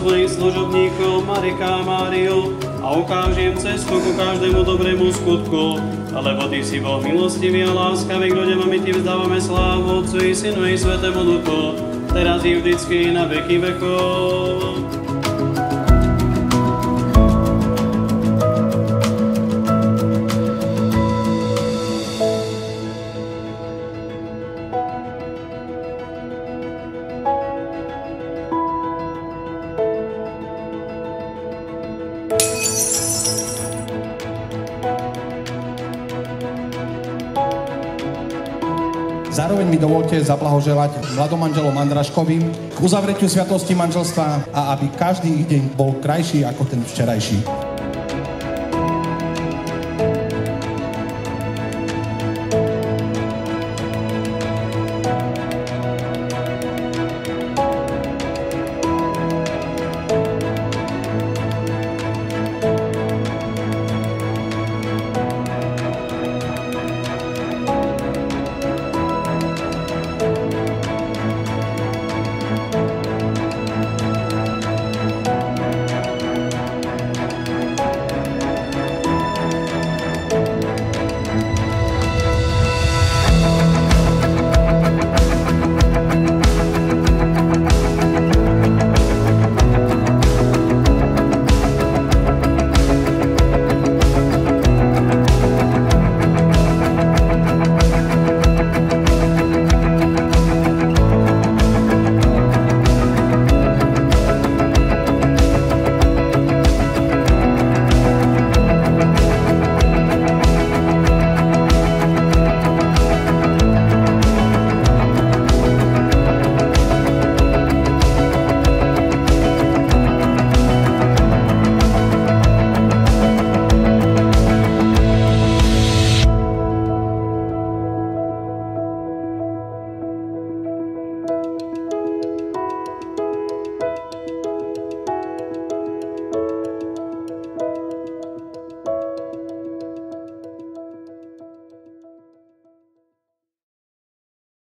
tvojich služobníkov Marika a Máriu a ukáž im cestu ku každému dobrému skutku. Lebo Ty si Boh milostivý a láskavý, k ľuďom a my Ti vzdávame slávu Otcu i Synu i Svätému Duchu, teraz i vždycky na veky vekov. Zároveň mi dovolte zablahoželať mladomanželom Andraškovým k uzavretiu sviatosti manželstva a aby každý ich deň bol krajší ako ten včerajší.